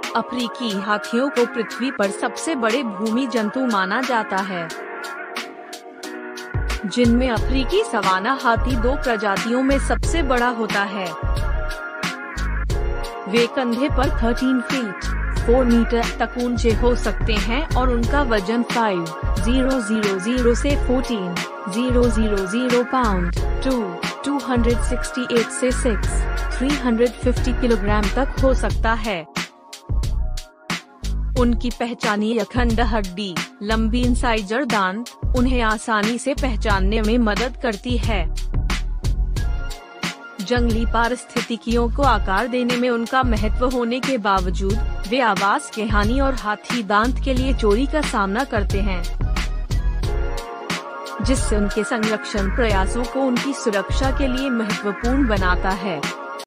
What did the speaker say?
अफ्रीकी हाथियों को पृथ्वी पर सबसे बड़े भूमि जंतु माना जाता है, जिनमें अफ्रीकी सवाना हाथी 2 प्रजातियों में सबसे बड़ा होता है। वे कंधे पर 13 फीट 4 मीटर तक ऊंचे हो सकते हैं और उनका वजन 5,000 से 14,000 पाउंड 268 से 6,350 किलोग्राम तक हो सकता है। उनकी पहचानी अखंड हड्डी, लंबी इंसाइजर दांत उन्हें आसानी से पहचानने में मदद करती है। जंगली पारिस्थितिकियों को आकार देने में उनका महत्व होने के बावजूद वे आवास के हानि और हाथी दांत के लिए चोरी का सामना करते हैं, जिससे उनके संरक्षण प्रयासों को उनकी सुरक्षा के लिए महत्वपूर्ण बनाता है।